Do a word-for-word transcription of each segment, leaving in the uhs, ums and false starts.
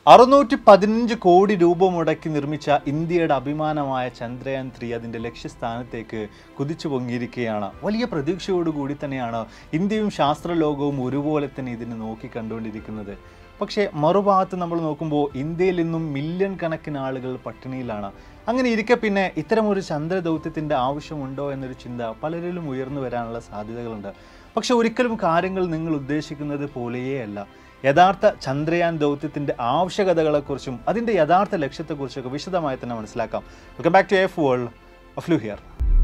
അറുന്നൂറ്റി പതിനഞ്ച് കോടി രൂപ മുടക്കി നിർമ്മിച്ച ഇന്ത്യയുടെ അഭിമാനമായ ചന്ദ്രയാൻ ത്രീ അതിൻ്റെ ലക്ഷ്യസ്ഥാനത്തേക്ക് കുതിച്ചു പൊങ്ങിയിരിക്കുകയാണ്. വലിയ പ്രതീക്ഷയോടുകൂടി തന്നെയാണ് ഇന്ത്യയും ശാസ്ത്രലോകവും ഒരുപോലെ തന്നെ ഇതിനെ നോക്കി കണ്ടുകൊണ്ടിരിക്കുന്നത്. പക്ഷേ മറുഭാഗത്ത് നമ്മൾ നോക്കുമ്പോൾ ഇന്ത്യയിൽ നിന്നും മില്യൺ കണക്കിന് ആളുകൾ പട്ടിണിയിലാണ്. അങ്ങനെ ഇരിക്കെ പിന്നെ ഇത്തരമൊരു ചന്ദ്രദൗത്യത്തിൻ്റെ ആവശ്യമുണ്ടോ എന്നൊരു ചിന്ത പലരിലും ഉയർന്നു വരാനുള്ള സാധ്യതകളുണ്ട്. പക്ഷെ ഒരിക്കലും കാര്യങ്ങൾ നിങ്ങൾ ഉദ്ദേശിക്കുന്നത് പോലെയേ അല്ല. യഥാർത്ഥ ചന്ദ്രയാൻ ദൗത്യത്തിൻ്റെ ആവശ്യകതകളെക്കുറിച്ചും അതിൻ്റെ യഥാർത്ഥ ലക്ഷ്യത്തെക്കുറിച്ചൊക്കെ വിശദമായി തന്നെ മനസ്സിലാക്കാം. Welcome back to Afworld. Aflu here.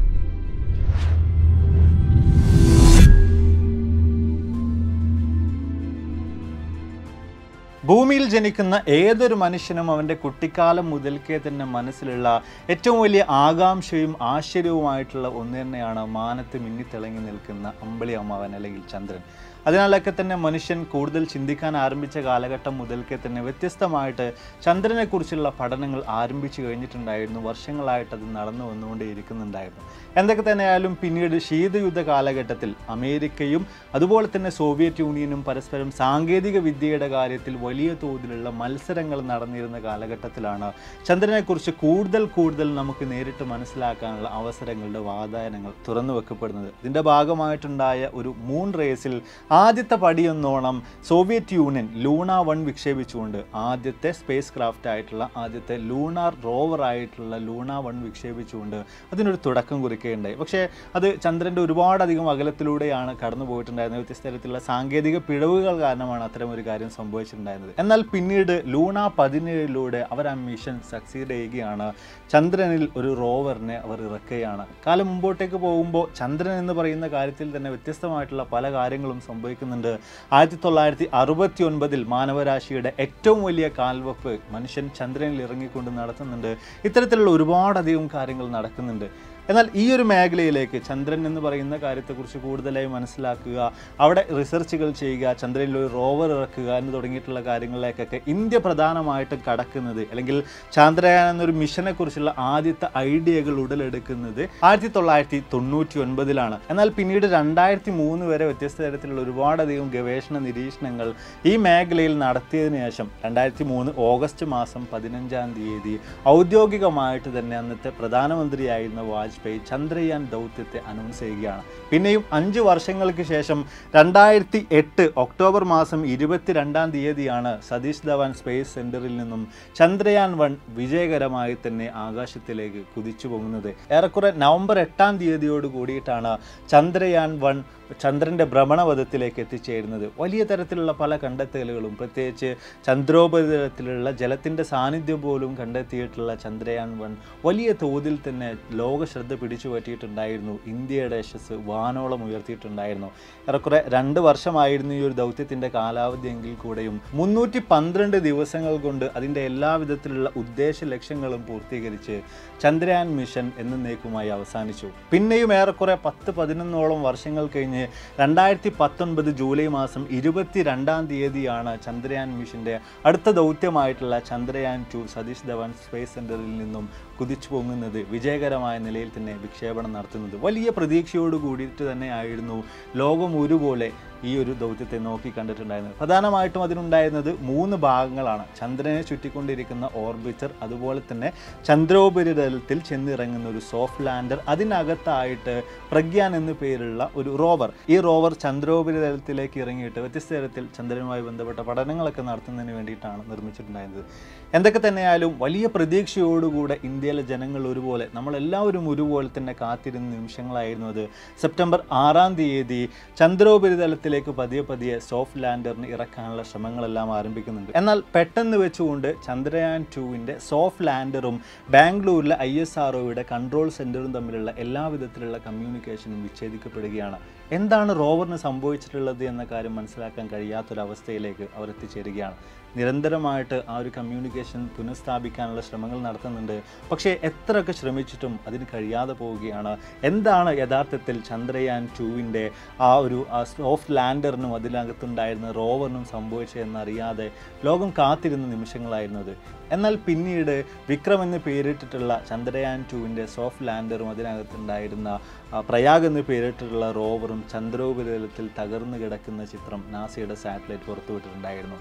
ഭൂമിയിൽ ജനിക്കുന്ന ഏതൊരു മനുഷ്യനും അവൻ്റെ കുട്ടിക്കാലം മുതൽക്കേ തന്നെ മനസ്സിലുള്ള ഏറ്റവും വലിയ ആകാംക്ഷയും ആശ്ചര്യവുമായിട്ടുള്ള ഒന്ന് തന്നെയാണ് മാനത്ത് മിന്നിത്തിളങ്ങി നിൽക്കുന്ന അമ്പിളി അമ്മാവൻ അല്ലെങ്കിൽ ചന്ദ്രൻ. അതിനാലൊക്കെ തന്നെ മനുഷ്യൻ കൂടുതൽ ചിന്തിക്കാൻ ആരംഭിച്ച കാലഘട്ടം മുതൽക്കേ തന്നെ വ്യത്യസ്തമായിട്ട് ചന്ദ്രനെക്കുറിച്ചുള്ള പഠനങ്ങൾ ആരംഭിച്ചു കഴിഞ്ഞിട്ടുണ്ടായിരുന്നു. വർഷങ്ങളായിട്ട് അത് നടന്നു വന്നുകൊണ്ടേയിരിക്കുന്നുണ്ടായിരുന്നു. എന്തൊക്കെ തന്നെയായാലും പിന്നീട് ശീതയുദ്ധ കാലഘട്ടത്തിൽ അമേരിക്കയും അതുപോലെ തന്നെ സോവിയറ്റ് യൂണിയനും പരസ്പരം സാങ്കേതിക വിദ്യയുടെ കാര്യത്തിൽ വലിയ തോതിലുള്ള മത്സരങ്ങൾ നടന്നിരുന്ന കാലഘട്ടത്തിലാണ് ചന്ദ്രനെക്കുറിച്ച് കൂടുതൽ കൂടുതൽ നമുക്ക് നേരിട്ട് മനസ്സിലാക്കാനുള്ള അവസരങ്ങളുടെ വാതായനങ്ങൾ തുറന്നു വെക്കപ്പെടുന്നത്. ഇതിൻ്റെ ഭാഗമായിട്ടുണ്ടായ ഒരു മൂൺ റേസിൽ ആദ്യത്തെ പടിയെന്നോണം സോവിയറ്റ് യൂണിയൻ ലൂണ വൺ വിക്ഷേപിച്ചുകൊണ്ട് ആദ്യത്തെ സ്പേസ് ക്രാഫ്റ്റ് ആയിട്ടുള്ള ആദ്യത്തെ ലൂണാർ റോവർ ആയിട്ടുള്ള ലൂണ വൺ വിക്ഷേപിച്ചുകൊണ്ട് അതിനൊരു തുടക്കം കുറിക്കുകയുണ്ടായി. പക്ഷേ അത് ചന്ദ്രൻ്റെ ഒരുപാടധികം അകലത്തിലൂടെയാണ് കടന്നു പോയിട്ടുണ്ടായിരുന്നത്. വ്യത്യസ്ത തരത്തിലുള്ള സാങ്കേതിക പിഴവുകൾ കാരണമാണ് അത്തരം ഒരു കാര്യം സംഭവിച്ചിട്ടുണ്ടായിരുന്നത്. എന്നാൽ പിന്നീട് ലൂണ പതിനേഴിലൂടെ അവർ ആ മിഷൻ സക്സീഡ് ചെയ്യുകയാണ്. ചന്ദ്രനിൽ ഒരു റോവറിനെ അവർ ഇറക്കുകയാണ്. കാലം മുമ്പോട്ടേക്ക് പോകുമ്പോൾ ചന്ദ്രൻ എന്ന് പറയുന്ന കാര്യത്തിൽ തന്നെ വ്യത്യസ്തമായിട്ടുള്ള പല കാര്യങ്ങളും സംഭവിക്കുന്നുണ്ട്. ആയിരത്തി തൊള്ളായിരത്തി അറുപത്തി ഒൻപതിൽ മാനവരാശിയുടെ ഏറ്റവും വലിയ കാൽവെപ്പ് മനുഷ്യൻ ചന്ദ്രനിൽ ഇറങ്ങിക്കൊണ്ട് നടത്തുന്നുണ്ട്. ഇത്തരത്തിലുള്ള ഒരുപാടധികം കാര്യങ്ങൾ നടക്കുന്നുണ്ട്. എന്നാൽ ഈ ഒരു മേഖലയിലേക്ക് ചന്ദ്രൻ എന്ന് പറയുന്ന കാര്യത്തെക്കുറിച്ച് കൂടുതലായി മനസ്സിലാക്കുക, അവിടെ റിസർച്ചുകൾ ചെയ്യുക, ചന്ദ്രനിൽ ഒരു റോവർ ഇറക്കുക എന്ന് തുടങ്ങിയിട്ടുള്ള കാര്യങ്ങളിലേക്കൊക്കെ ഇന്ത്യ പ്രധാനമായിട്ടും കടക്കുന്നത് അല്ലെങ്കിൽ ചന്ദ്രയാൻ എന്നൊരു മിഷനെ കുറിച്ചുള്ള ആദ്യത്തെ ഐഡിയകൾ ഉടലെടുക്കുന്നത് ആയിരത്തി തൊള്ളായിരത്തി തൊണ്ണൂറ്റി ഒൻപതിലാണ്. എന്നാൽ പിന്നീട് രണ്ടായിരത്തി മൂന്ന് വരെ വ്യത്യസ്ത തരത്തിലുള്ള ഒരുപാടധികം ഗവേഷണ നിരീക്ഷണങ്ങൾ ഈ മേഖലയിൽ നടത്തിയതിനു ശേഷം രണ്ടായിരത്തി മൂന്ന് ഓഗസ്റ്റ് മാസം പതിനഞ്ചാം തീയതി ഔദ്യോഗികമായിട്ട് തന്നെ അന്നത്തെ പ്രധാനമന്ത്രിയായിരുന്ന വാജ്പേയി ചന്ദ്രയാൻ ദൗത്യത്തെ അനൗൺസ് ചെയ്യുകയാണ്. പിന്നെയും അഞ്ച് വർഷങ്ങൾക്ക് ശേഷം രണ്ടായിരത്തി എട്ട് ഒക്ടോബർ മാസം ഇരുപത്തിരണ്ടാം തീയതിയാണ് സതീഷ് ധവാൻ സ്പേസ് സെന്ററിൽ നിന്നും ചന്ദ്രയാൻ വൺ വിജയകരമായി തന്നെ ആകാശത്തിലേക്ക് കുതിച്ചു പോകുന്നത്. ഏറെക്കുറെ നവംബർ എട്ടാം തീയതിയോട് കൂടിയിട്ടാണ് ചന്ദ്രയാൻ വൺ ചന്ദ്രൻ്റെ ഭ്രമണപഥത്തിലേക്ക് എത്തിച്ചേരുന്നത്. വലിയ തരത്തിലുള്ള പല കണ്ടെത്തലുകളും പ്രത്യേകിച്ച് ചന്ദ്രോപരിതലത്തിലുള്ള ജലത്തിൻ്റെ സാന്നിധ്യം പോലും കണ്ടെത്തിയിട്ടുള്ള ചന്ദ്രയാൻ വൺ വലിയ തോതിൽ തന്നെ ലോക ശ്രദ്ധ പിടിച്ചു പറ്റിയിട്ടുണ്ടായിരുന്നു. ഇന്ത്യയുടെ യശസ് വാനോളം ഉയർത്തിയിട്ടുണ്ടായിരുന്നു. ഏറെക്കുറെ രണ്ട് വർഷമായിരുന്നു ഈ ഒരു ദൗത്യത്തിൻ്റെ കാലാവധി എങ്കിൽ കൂടെയും മുന്നൂറ്റി പന്ത്രണ്ട് ദിവസങ്ങൾ കൊണ്ട് അതിൻ്റെ എല്ലാവിധത്തിലുള്ള ഉദ്ദേശ ലക്ഷ്യങ്ങളും പൂർത്തീകരിച്ച് ചന്ദ്രയാൻ മിഷൻ എന്നേക്കുമായി അവസാനിച്ചു. പിന്നെയും ഏറെക്കുറെ പത്ത് പതിനൊന്നോളം വർഷങ്ങൾ കഴിഞ്ഞ് രണ്ടായിരത്തി പത്തൊൻപത് ജൂലൈ മാസം ഇരുപത്തി രണ്ടാം തീയതിയാണ് ചന്ദ്രയാൻ മിഷൻ്റെ അടുത്ത ദൗത്യമായിട്ടുള്ള ചന്ദ്രയാൻ ടു സതീഷ് ധവാൻ സ്പേസ് സെന്ററിൽ നിന്നും കുതിച്ചു പൊങ്ങുന്നത്, വിജയകരമായ നിലയിൽ തന്നെ വിക്ഷേപണം നടത്തുന്നത്. വലിയ പ്രതീക്ഷയോട് കൂടിയിട്ട് തന്നെ ആയിരുന്നു ലോകം ഒരുപോലെ ഈ ഒരു ദൗത്യത്തെ നോക്കി കണ്ടിട്ടുണ്ടായിരുന്നത്. പ്രധാനമായിട്ടും അതിനുണ്ടായിരുന്നത് മൂന്ന് ഭാഗങ്ങളാണ്. ചന്ദ്രനെ ചുറ്റിക്കൊണ്ടിരിക്കുന്ന ഓർബിറ്റർ, അതുപോലെ തന്നെ ചന്ദ്രോപരിതലത്തിൽ ചെന്നിറങ്ങുന്ന ഒരു സോഫ്റ്റ് ലാൻഡർ, അതിനകത്തായിട്ട് പ്രഗ്യാൻ എന്നു പേരുള്ള ഒരു റോവർ. ഈ റോവർ ചന്ദ്രോപരിതലത്തിലേക്ക് ഇറങ്ങിയിട്ട് വ്യത്യസ്ത തരത്തിൽ ചന്ദ്രനുമായി ബന്ധപ്പെട്ട പഠനങ്ങളൊക്കെ നടത്തുന്നതിന് വേണ്ടിയിട്ടാണ് നിർമ്മിച്ചിട്ടുണ്ടായിരുന്നത്. എന്തൊക്കെ തന്നെയായാലും വലിയ പ്രതീക്ഷയോടുകൂടെ ഇന്ത്യയിലെ ജനങ്ങൾ ഒരുപോലെ, നമ്മളെല്ലാവരും ഒരുപോലെ തന്നെ കാത്തിരുന്ന നിമിഷങ്ങളായിരുന്നു അത്. സെപ്റ്റംബർ ആറാം തീയതി ചന്ദ്രോപരിതലത്തിൽ പതിയെ പതിയെ സോഫ്റ്റ് ലാൻഡറിന് ഇറക്കാനുള്ള ശ്രമങ്ങളെല്ലാം ആരംഭിക്കുന്നുണ്ട്. എന്നാൽ പെട്ടെന്ന് വെച്ചുകൊണ്ട് ചന്ദ്രയാൻ ടുവിൻ്റെ സോഫ്റ്റ് ലാൻഡറും ബാംഗ്ലൂരിലെ ഐ എസ് ആർ ഒയുടെ കൺട്രോൾ സെന്ററും തമ്മിലുള്ള എല്ലാവിധത്തിലുള്ള കമ്മ്യൂണിക്കേഷനും വിച്ഛേദിക്കപ്പെടുകയാണ്. എന്താണ് റോവറിന് സംഭവിച്ചിട്ടുള്ളത് എന്ന കാര്യം മനസ്സിലാക്കാൻ കഴിയാത്തൊരവസ്ഥയിലേക്ക് അവർ എത്തിച്ചേരുകയാണ്. നിരന്തരമായിട്ട് ആ ഒരു കമ്മ്യൂണിക്കേഷൻ പുനഃസ്ഥാപിക്കാനുള്ള ശ്രമങ്ങൾ നടത്തുന്നുണ്ട്. പക്ഷേ എത്രയൊക്കെ ശ്രമിച്ചിട്ടും അതിന് കഴിയാതെ പോവുകയാണ്. എന്താണ് യഥാർത്ഥത്തിൽ ചന്ദ്രയാൻ ടുവിൻ്റെ ആ ഒരു സോഫ്റ്റ് ലാൻഡറിനും അതിനകത്തുണ്ടായിരുന്ന റോവറിനും സംഭവിച്ചതെന്നറിയാതെ ലോകം കാത്തിരുന്ന നിമിഷങ്ങളായിരുന്നത്. എന്നാൽ പിന്നീട് വിക്രം എന്ന് പേരിട്ടിട്ടുള്ള ചന്ദ്രയാൻ ടുവിൻ്റെ സോഫ്റ്റ് ലാൻഡറും അതിനകത്തുണ്ടായിരുന്ന പ്രയാഗ് എന്ന് പേരിട്ടിട്ടുള്ള റോവറും ചന്ദ്രോപരിതലത്തിൽ തകർന്നു കിടക്കുന്ന ചിത്രം നാസയുടെ സാറ്റലൈറ്റ് പുറത്തുവിട്ടിട്ടുണ്ടായിരുന്നു.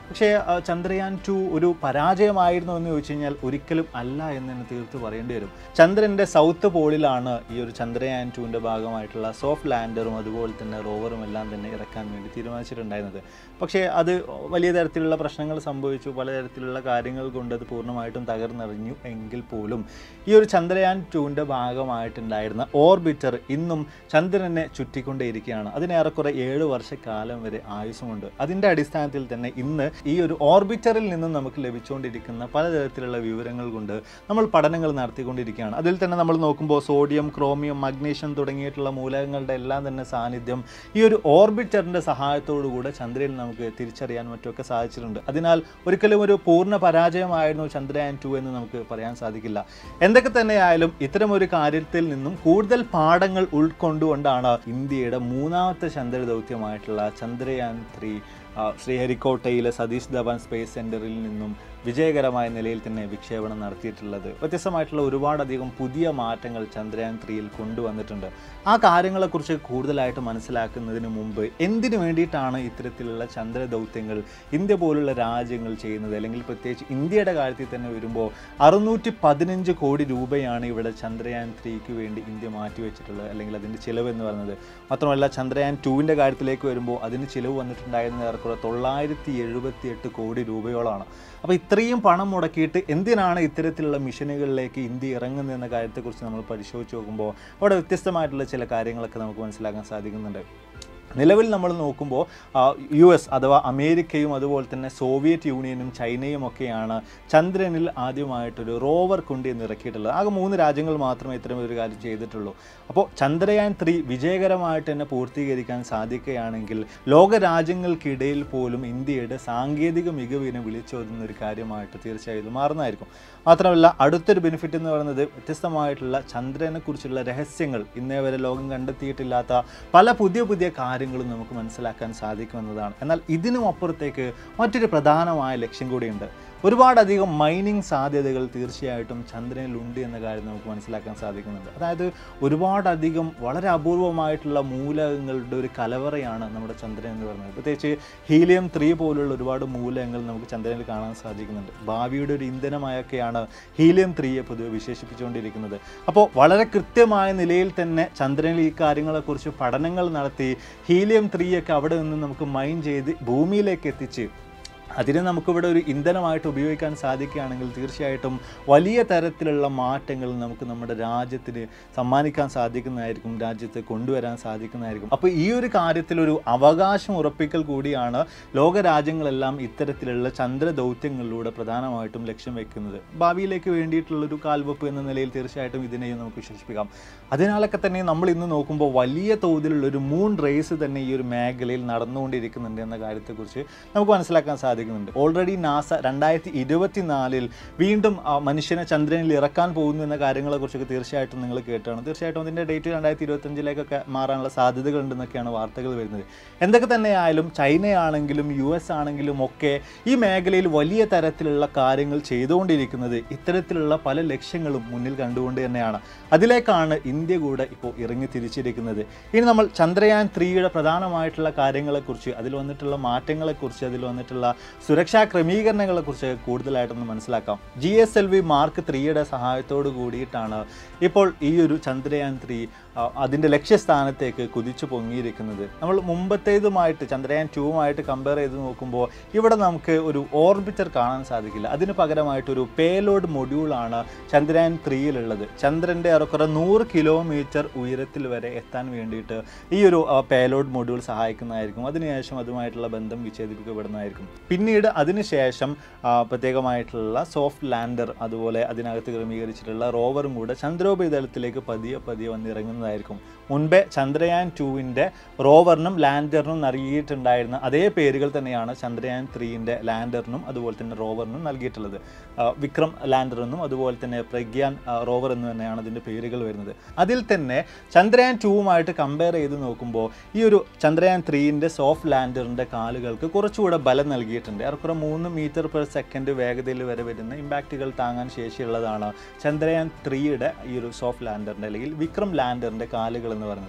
പക്ഷേ ചന്ദ്രയാൻ ടു ഒരു പരാജയമായിരുന്നു എന്ന് ചോദിച്ചു കഴിഞ്ഞാൽ ഒരിക്കലും അല്ല എന്ന് തന്നെ തീർത്ത് പറയേണ്ടി വരും. ചന്ദ്രൻ്റെ സൗത്ത് പോളിലാണ് ഈ ഒരു ചന്ദ്രയാൻ ടുവിൻ്റെ ഭാഗമായിട്ടുള്ള സോഫ്റ്റ് ലാൻഡറും അതുപോലെ തന്നെ റോവറും എല്ലാം തന്നെ ഇറക്കാൻ വേണ്ടി തീരുമാനിച്ചിട്ടുണ്ടായിരുന്നത്. പക്ഷേ അത് വലിയ തരത്തിലുള്ള പ്രശ്നങ്ങൾ സംഭവിച്ചു, പലതരത്തിലുള്ള കാര്യങ്ങൾ കൊണ്ട് അത് പൂർണ്ണമായിട്ടും തകർന്നറിഞ്ഞു. എങ്കിൽ പോലും ഈ ഒരു ചന്ദ്രയാൻ ടുവിൻ്റെ ഭാഗമായിട്ടുണ്ടായിരുന്ന ഓർബിറ്റർ ഇന്നും ചന്ദ്രനെ ചുറ്റിക്കൊണ്ടേയിരിക്കുകയാണ്. അതിനേറെക്കുറെ ഏഴ് വർഷക്കാലം വരെ ആയുസ്സുമുണ്ട്. അതിൻ്റെ അടിസ്ഥാനത്തിൽ തന്നെ ഇന്ന് ഈ ഒരു ഓർബിറ്ററിൽ നിന്നും നമുക്ക് ലഭിച്ചുകൊണ്ടിരിക്കുന്ന പലതരത്തിലുള്ള വിവരങ്ങൾ കൊണ്ട് നമ്മൾ പഠനങ്ങൾ നടത്തിക്കൊണ്ടിരിക്കുകയാണ്. അതിൽ തന്നെ നമ്മൾ നോക്കുമ്പോൾ സോഡിയം, ക്രോമിയം, മഗ്നീഷ്യം തുടങ്ങിയിട്ടുള്ള മൂലകങ്ങളുടെ എല്ലാം തന്നെ സാന്നിധ്യം ഈ ഒരു ഓർബിറ്ററിൻ്റെ സഹായത്തോടു കൂടെ ചന്ദ്രയിൽ നമുക്ക് തിരിച്ചറിയാൻ മറ്റുമൊക്കെ സാധിച്ചിട്ടുണ്ട്. അതിനാൽ ഒരിക്കലും ഒരു പൂർണ്ണ പരാജയമായിരുന്നു ചന്ദ്രയാൻ ടു എന്ന് നമുക്ക് പറയാൻ സാധിക്കില്ല. എന്തൊക്കെ തന്നെയായാലും ഇത്തരം ഒരു കാര്യത്തിൽ നിന്നും കൂടുതൽ പാഠങ്ങൾ ഉൾക്കൊണ്ടുകൊണ്ടാണ് ഇന്ത്യയുടെ മൂന്നാമത്തെ ചന്ദ്ര ദൗത്യമായിട്ടുള്ള ചന്ദ്രയാൻ ത്രീ ശ്രീഹരിക്കോട്ടയിലെ സതീഷ് ധവാൻ സ്പേസ് സെൻറ്ററിൽ നിന്നും വിജയകരമായ നിലയിൽ തന്നെ വിക്ഷേപണം നടത്തിയിട്ടുള്ളത്. വ്യത്യസ്തമായിട്ടുള്ള ഒരുപാടധികം പുതിയ മാറ്റങ്ങൾ ചന്ദ്രയാൻ ത്രീയിൽ കൊണ്ടുവന്നിട്ടുണ്ട്. ആ കാര്യങ്ങളെക്കുറിച്ച് കൂടുതലായിട്ട് മനസ്സിലാക്കുന്നതിന് മുമ്പ് എന്തിനു വേണ്ടിയിട്ടാണ് ഇത്തരത്തിലുള്ള ചന്ദ്ര ദൗത്യങ്ങൾ ഇന്ത്യ പോലുള്ള രാജ്യങ്ങൾ ചെയ്യുന്നത്, അല്ലെങ്കിൽ പ്രത്യേകിച്ച് ഇന്ത്യയുടെ കാര്യത്തിൽ തന്നെ വരുമ്പോൾ അറുന്നൂറ്റി പതിനഞ്ച് കോടി രൂപയാണ് ഇവിടെ ചന്ദ്രയാൻ ത്രീക്ക് വേണ്ടി ഇന്ത്യ മാറ്റിവെച്ചിട്ടുള്ളത്, അല്ലെങ്കിൽ അതിൻ്റെ ചിലവ് എന്ന് പറയുന്നത്. മാത്രമല്ല ചന്ദ്രയാൻ ടുവിൻ്റെ കാര്യത്തിലേക്ക് വരുമ്പോൾ അതിന് ചിലവ് വന്നിട്ടുണ്ടായിരുന്ന ഏറെക്കുറെ തൊള്ളായിരത്തി എഴുപത്തി എട്ട് കോടി രൂപയോളമാണ്. അപ്പോൾ ഇത്രയും പണം മുടക്കിയിട്ട് എന്തിനാണ് ഇത്തരത്തിലുള്ള മിഷനുകളിലേക്ക് ഇന്ത്യ ഇറങ്ങുന്നത് എന്ന കാര്യത്തെക്കുറിച്ച് നമ്മൾ പരിശോധിച്ച് നോക്കുമ്പോൾ അവിടെ വ്യത്യസ്തമായിട്ടുള്ള ചില കാര്യങ്ങളൊക്കെ നമുക്ക് മനസ്സിലാക്കാൻ സാധിക്കുന്നുണ്ട്. നിലവിൽ നമ്മൾ നോക്കുമ്പോൾ യു എസ് അഥവാ അമേരിക്കയും അതുപോലെ തന്നെ സോവിയറ്റ് യൂണിയനും ചൈനയും ഒക്കെയാണ് ചന്ദ്രനിൽ ആദ്യമായിട്ടൊരു റോവർ കൊണ്ട് ഇറക്കിയിട്ടുള്ളത്. ആകെ മൂന്ന് രാജ്യങ്ങൾ മാത്രമേ ഇത്തരം ഒരു കാര്യം ചെയ്തിട്ടുള്ളൂ. അപ്പോൾ ചന്ദ്രയാൻ ത്രീ വിജയകരമായിട്ട് തന്നെ പൂർത്തീകരിക്കാൻ സാധിക്കുകയാണെങ്കിൽ ലോക രാജ്യങ്ങൾക്കിടയിൽ പോലും ഇന്ത്യയുടെ സാങ്കേതിക മികവിനെ വിളിച്ചോതുന്ന ഒരു കാര്യമായിട്ട് തീർച്ചയായും മാറുന്നതായിരിക്കും. മാത്രമല്ല അടുത്തൊരു ബെനിഫിറ്റ് എന്ന് പറയുന്നത് വ്യത്യസ്തമായിട്ടുള്ള ചന്ദ്രനെക്കുറിച്ചുള്ള രഹസ്യങ്ങൾ ഇന്നേ വരെ ലോകം കണ്ടെത്തിയിട്ടില്ലാത്ത പല പുതിയ പുതിയ കാര്യങ്ങളും നമുക്ക് മനസ്സിലാക്കാൻ സാധിക്കുമെന്നതാണ്. എന്നാൽ ഇതിനും അപ്പുറത്തേക്ക് മറ്റൊരു പ്രധാനമായ ലക്ഷ്യം കൂടിയുണ്ട്. ഒരുപാടധികം മൈനിങ് സാധ്യതകൾ തീർച്ചയായിട്ടും ചന്ദ്രനിലുണ്ട് എന്ന കാര്യം നമുക്ക് മനസ്സിലാക്കാൻ സാധിക്കുന്നുണ്ട്. അതായത് ഒരുപാടധികം വളരെ അപൂർവമായിട്ടുള്ള മൂലകങ്ങളുടെ ഒരു കലവറയാണ് നമ്മുടെ ചന്ദ്രൻ എന്ന് പറയുന്നത്. പ്രത്യേകിച്ച് ഹീലിയം ത്രീ പോലുള്ള ഒരുപാട് മൂലകങ്ങൾ നമുക്ക് ചന്ദ്രനിൽ കാണാൻ സാധിക്കുന്നുണ്ട്. ഭാവിയുടെ ഒരു ഇന്ധനമായൊക്കെയാണ് ഹീലിയം ത്രീയെ പൊതുവെ വിശേഷിപ്പിച്ചുകൊണ്ടിരിക്കുന്നത്. അപ്പോൾ വളരെ കൃത്യമായ നിലയിൽ തന്നെ ചന്ദ്രനിൽ ഈ കാര്യങ്ങളെക്കുറിച്ച് പഠനങ്ങൾ നടത്തി ഹീലിയം ത്രീ ഒക്കെ അവിടെ നിന്ന് നമുക്ക് മൈൻ ചെയ്ത് ഭൂമിയിലേക്ക് എത്തിച്ച് അതിനെ നമുക്കിവിടെ ഒരു ഇന്ധനമായിട്ട് ഉപയോഗിക്കാൻ സാധിക്കുകയാണെങ്കിൽ തീർച്ചയായിട്ടും വലിയ തരത്തിലുള്ള മാറ്റങ്ങൾ നമുക്ക് നമ്മുടെ രാജ്യത്തിന് സമ്മാനിക്കാൻ സാധിക്കുന്നതായിരിക്കും, രാജ്യത്ത് കൊണ്ടുവരാൻ സാധിക്കുന്നതായിരിക്കും. അപ്പോൾ ഈ ഒരു കാര്യത്തിലൊരു അവകാശം ഉറപ്പിക്കൽ കൂടിയാണ് ലോക രാജ്യങ്ങളെല്ലാം ഇത്തരത്തിലുള്ള ചന്ദ്ര ദൗത്യങ്ങളിലൂടെ പ്രധാനമായിട്ടും ലക്ഷ്യം വെക്കുന്നത്. ഭാവിയിലേക്ക് വേണ്ടിയിട്ടുള്ളൊരു കാൽവെപ്പ് എന്ന നിലയിൽ തീർച്ചയായിട്ടും ഇതിനെയും നമുക്ക് വിശേഷിപ്പിക്കാം. അതിനാലൊക്കെ തന്നെ നമ്മൾ ഇന്ന് നോക്കുമ്പോൾ വലിയ തോതിലുള്ളൊരു മൂൺ റേസ് തന്നെ ഈ ഒരു മേഖലയിൽ നടന്നുകൊണ്ടിരിക്കുന്നുണ്ട് എന്ന കാര്യത്തെക്കുറിച്ച് നമുക്ക് മനസ്സിലാക്കാൻ സാധിക്കും. ഓൾറെഡി നാസ രണ്ടായിരത്തി ഇരുപത്തി നാലിൽ വീണ്ടും മനുഷ്യനെ ചന്ദ്രനിൽ ഇറക്കാൻ പോകുന്നു എന്ന കാര്യങ്ങളെക്കുറിച്ചൊക്കെ തീർച്ചയായിട്ടും നിങ്ങൾ കേട്ടാണ്. തീർച്ചയായിട്ടും അതിൻ്റെ ഡേറ്റ് രണ്ടായിരത്തി ഇരുപത്തഞ്ചിലേക്കൊക്കെ മാറാനുള്ള സാധ്യതകൾ ഉണ്ടെന്നൊക്കെയാണ് വാർത്തകൾ വരുന്നത്. എന്തൊക്കെ തന്നെയായാലും ചൈനയാണെങ്കിലും യു എസ് ആണെങ്കിലും ഒക്കെ ഈ മേഖലയിൽ വലിയ തരത്തിലുള്ള കാര്യങ്ങൾ ചെയ്തുകൊണ്ടിരിക്കുന്നത് ഇത്തരത്തിലുള്ള പല ലക്ഷ്യങ്ങളും മുന്നിൽ കണ്ടുകൊണ്ട് തന്നെയാണ്. അതിലേക്കാണ് ഇന്ത്യ കൂടെ ഇപ്പോൾ ഇറങ്ങി തിരിച്ചിരിക്കുന്നത്. ഇനി നമ്മൾ ചന്ദ്രയാൻ ത്രീയുടെ പ്രധാനമായിട്ടുള്ള കാര്യങ്ങളെക്കുറിച്ച്, അതിൽ വന്നിട്ടുള്ള മാറ്റങ്ങളെക്കുറിച്ച്, അതിൽ വന്നിട്ടുള്ള സുരക്ഷാ ക്രമീകരണങ്ങളെക്കുറിച്ച് കൂടുതലായിട്ടൊന്ന് മനസ്സിലാക്കാം. G S L V mark ത്രീയുടെ സഹായത്തോട് കൂടിയിട്ടാണ് ഇപ്പോൾ ഈ ഒരു ചന്ദ്രയാൻ ത്രീ അതിൻ്റെ ലക്ഷ്യസ്ഥാനത്തേക്ക് കുതിച്ചു പൊങ്ങിയിരിക്കുന്നത്. നമ്മൾ മുമ്പത്തേതുമായിട്ട് ചന്ദ്രയാൻ ടൂവുമായിട്ട് കമ്പയർ ചെയ്ത് നോക്കുമ്പോൾ ഇവിടെ നമുക്ക് ഒരു ഓർബിറ്റർ കാണാൻ സാധിക്കില്ല. അതിന് പകരമായിട്ടൊരു പേലോഡ് മൊഡ്യൂളാണ് ചന്ദ്രയാൻ ത്രീയിലുള്ളത്. ചന്ദ്രൻ്റെ ഏറെക്കുറെ നൂറ് കിലോമീറ്റർ ഉയരത്തിൽ വരെ എത്താൻ വേണ്ടിയിട്ട് ഈ ഒരു പേലോഡ് മൊഡ്യൂൾ സഹായിക്കുന്നതായിരിക്കും. അതിനുശേഷം അതുമായിട്ടുള്ള ബന്ധം വിച്ഛേദിക്കപ്പെടുന്നതായിരിക്കും. പിന്നീട് അതിനുശേഷം പ്രത്യേകമായിട്ടുള്ള സോഫ്റ്റ് ലാൻഡർ അതുപോലെ അതിനകത്ത് ക്രമീകരിച്ചിട്ടുള്ള റോവറും കൂടെ ചന്ദ്രോപരിതലത്തിലേക്ക് പതിയെ പതിയെ വന്നിറങ്ങുന്നതായിരിക്കും. മുൻപേ ചന്ദ്രയാൻ ടൂവിൻ്റെ റോവറിനും ലാൻഡറിനും നൽകിയിട്ടുണ്ടായിരുന്ന അതേ പേരുകൾ തന്നെയാണ് ചന്ദ്രയാൻ ത്രീൻ്റെ ലാൻഡറിനും അതുപോലെ തന്നെ റോവറിനും നൽകിയിട്ടുള്ളത്. വിക്രം ലാൻഡർ എന്നും അതുപോലെ തന്നെ പ്രഗ്യാൻ റോവർ എന്ന് തന്നെയാണ് അതിൻ്റെ പേരുകൾ വരുന്നത്. അതിൽ തന്നെ ചന്ദ്രയാൻ ടൂവുമായിട്ട് കമ്പയർ ചെയ്ത് നോക്കുമ്പോൾ ഈ ഒരു ചന്ദ്രയാൻ ത്രീൻ്റെ സോഫ്റ്റ് ലാൻഡറിൻ്റെ കാലുകൾക്ക് കുറച്ചുകൂടെ ബലം നൽകിയിട്ടുണ്ട്. ഏറെക്കുറെ മൂന്ന് മീറ്റർ പെർ സെക്കൻഡ് വേഗതയിൽ വരെ വരുന്ന ഇമ്പാക്റ്റുകൾ താങ്ങാൻ ശേഷിയുള്ളതാണ് ചന്ദ്രയാൻ ത്രീയുടെ ഈ ഒരു സോഫ്റ്റ് ലാൻഡറിൻ്റെ അല്ലെങ്കിൽ വിക്രം ലാൻഡറിൻ്റെ കാലുകൾ എന്ന് പറയുന്നത്.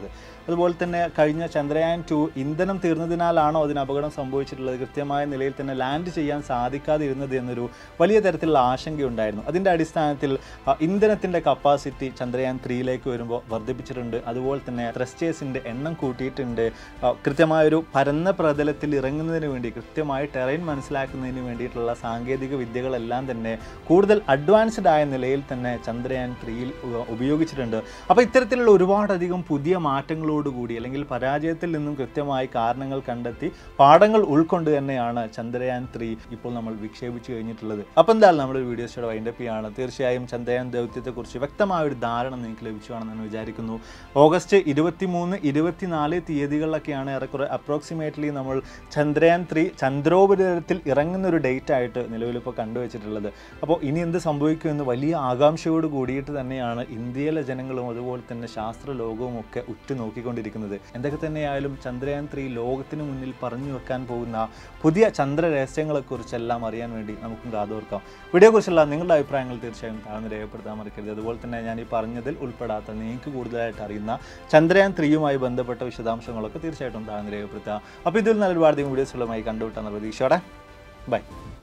അതുപോലെ തന്നെ കഴിഞ്ഞ ചന്ദ്രയാൻ ടു ഇന്ധനം തീർന്നതിനാലാണോ അതിന് അപകടം സംഭവിച്ചിട്ടുള്ളത്, കൃത്യമായ നിലയിൽ തന്നെ ലാൻഡ് ചെയ്യാൻ സാധിക്കാതിരുന്നത് എന്നൊരു വലിയ തരത്തിലുള്ള ആശങ്കയുണ്ടായിരുന്നു. അതിൻ്റെ അടിസ്ഥാനത്തിൽ ഇന്ധനത്തിൻ്റെ കപ്പാസിറ്റി ചന്ദ്രയാൻ ത്രീയിലേക്ക് വരുമ്പോൾ വർദ്ധിപ്പിച്ചിട്ടുണ്ട്. അതുപോലെ തന്നെ ത്രസ്റ്റേഴ്സിൻ്റെ എണ്ണം കൂട്ടിയിട്ടുണ്ട്. കൃത്യമായൊരു പരന്ന പ്രതലത്തിൽ ഇറങ്ങുന്നതിന് വേണ്ടി, കൃത്യമായി ടെറൈൻ മനസ്സിലാക്കുന്നതിന് വേണ്ടിയിട്ടുള്ള സാങ്കേതിക വിദ്യകളെല്ലാം തന്നെ കൂടുതൽ അഡ്വാൻസ്ഡ് ആയ നിലയിൽ തന്നെ ചന്ദ്രയാൻ ത്രീയിൽ ഉപയോഗിച്ചിട്ടുണ്ട്. അപ്പോൾ ഇത്തരത്തിലുള്ള ഒരുപാടധികം പുതിയ മാറ്റങ്ങളോടുകൂടി അല്ലെങ്കിൽ പരാജയത്തിൽ നിന്നും കൃത്യമായി കാരണങ്ങൾ കണ്ടെത്തി പാഠങ്ങൾ ഉൾക്കൊണ്ട് തന്നെയാണ് ചന്ദ്രയാൻ ത്രീ ഇപ്പോൾ നമ്മൾ വിക്ഷേപിച്ചു കഴിഞ്ഞിട്ടുള്ളത്. അപ്പോൾ എന്തായാലും നമ്മുടെ വീഡിയോസിയുടെ വൈൻഡപ്പ് ചെയ്യാണ്. തീർച്ചയായും ചന്ദ്രയാൻ ദൗത്യത്തെക്കുറിച്ച് വ്യക്തമായ ഒരു ധാരണ നിങ്ങൾക്ക് ലഭിച്ചുവാണെന്ന് വിചാരിക്കുന്നു. ഓഗസ്റ്റ് ഇരുപത്തി മൂന്ന് ഇരുപത്തിനാല് തീയതികളിലൊക്കെയാണ് ഏറെക്കുറെ അപ്രോക്സിമേറ്റ്ലി നമ്മൾ ചന്ദ്രയാൻ ത്രീ ചന്ദ്രോപരിതലത്തിൽ ഇറങ്ങുന്ന ഒരു ഡേറ്റ് ആയിട്ട് നിലവിലിപ്പോൾ കണ്ടുവച്ചിട്ടുള്ളത്. അപ്പോൾ ഇനി എന്ത് സംഭവിക്കുമെന്ന് വലിയ ആകാംക്ഷയോട് കൂടിയിട്ട് തന്നെയാണ് ഇന്ത്യയിലെ ജനങ്ങളും അതുപോലെ തന്നെ ശാസ്ത്ര ലോകവും ഒക്കെ ഉറ്റുനോക്കിക്കൊണ്ടിരിക്കുന്നത്. എന്തൊക്കെ തന്നെയായാലും ചന്ദ്രയാൻ ത്രീ ലോകത്തിന് മുന്നിൽ പറഞ്ഞു വെക്കാൻ പോകുന്ന പുതിയ ചന്ദ്ര രഹസ്യങ്ങളെക്കുറിച്ചെല്ലാം അറിയാൻ വേണ്ടി നമുക്കും കാതോർക്കാം. വീഡിയോയെക്കുറിച്ചുള്ള നിങ്ങളുടെ അഭിപ്രായങ്ങൾ തീർച്ചയായും താഴ്ന്ന് രേഖപ്പെടുത്താൻ മറക്കരുത്. അതുപോലെ തന്നെ ഞാൻ ഈ പറഞ്ഞതിൽ ഉൾപ്പെടാത്ത നിങ്ങൾക്ക് കൂടുതലായിട്ട് അറിയുന്ന ചന്ദ്രയാൻ ത്രീയുമായി ബന്ധപ്പെട്ട വിശദാംശങ്ങളൊക്കെ തീർച്ചയായിട്ടും താഴ്ന്ന് രേഖപ്പെടുത്തുക. അപ്പോൾ ഇതിൽ നല്ല ഒരുപാട് വീഡിയോസുകളുമായി കണ്ടുവിട്ടാണ് പ്രതീക്ഷയോടെ. ബൈ.